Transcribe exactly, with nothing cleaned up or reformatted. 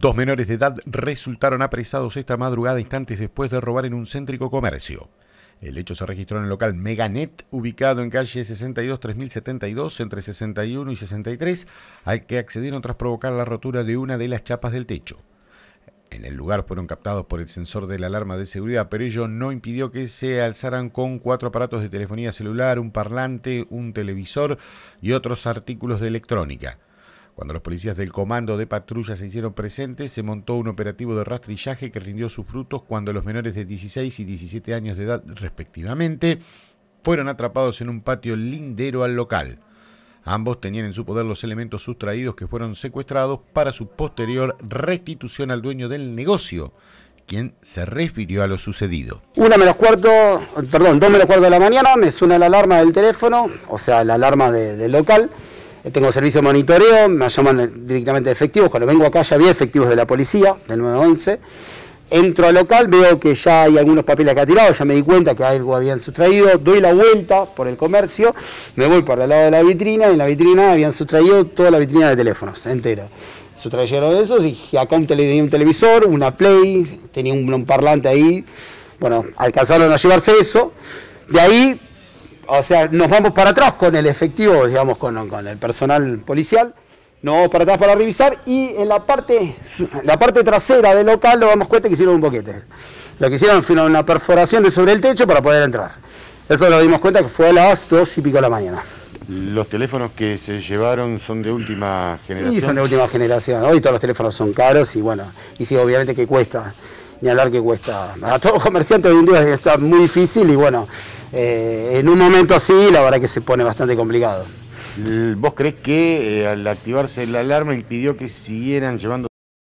Dos menores de edad resultaron apresados esta madrugada instantes después de robar en un céntrico comercio. El hecho se registró en el local Meganet, ubicado en calle sesenta y dos tres mil setenta y dos, entre sesenta y uno y sesenta y tres, al que accedieron tras provocar la rotura de una de las chapas del techo. En el lugar fueron captados por el sensor de la alarma de seguridad, pero ello no impidió que se alzaran con cuatro aparatos de telefonía celular, un parlante, un televisor y otros artículos de electrónica. Cuando los policías del comando de patrulla se hicieron presentes, se montó un operativo de rastrillaje que rindió sus frutos cuando los menores de dieciséis y diecisiete años de edad, respectivamente, fueron atrapados en un patio lindero al local. Ambos tenían en su poder los elementos sustraídos que fueron secuestrados para su posterior restitución al dueño del negocio, quien se refirió a lo sucedido. Una menos cuarto, perdón, dos menos cuarto de la mañana, me suena la alarma del teléfono, o sea, la alarma de, del local. Tengo servicio de monitoreo, me llaman directamente de efectivos. Cuando vengo acá ya había efectivos de la policía, del nueve once. Entro al local, veo que ya hay algunos papeles acá tirados, ya me di cuenta que algo habían sustraído. Doy la vuelta por el comercio, me voy por el lado de la vitrina y en la vitrina habían sustraído toda la vitrina de teléfonos, entera. Sustrayeron esos y acá un, tele, un televisor, una Play, tenía un, un parlante ahí. Bueno, alcanzaron a llevarse eso. De ahí... O sea, nos vamos para atrás con el efectivo, digamos, con, con el personal policial, nos vamos para atrás para revisar y en la parte, la parte trasera del local nos damos cuenta que hicieron un boquete. Lo que hicieron fue una perforación de sobre el techo para poder entrar. Eso lo dimos cuenta que fue a las dos y pico de la mañana. ¿Los teléfonos que se llevaron son de última generación? Sí, son de última generación. Hoy todos los teléfonos son caros y bueno, y sí, obviamente que cuesta, ni hablar que cuesta. A todos los comerciantes hoy en día está muy difícil y bueno, Eh, en un momento así la verdad que se pone bastante complicado. ¿Vos crees que eh, al activarse la alarma impidió que siguieran llevando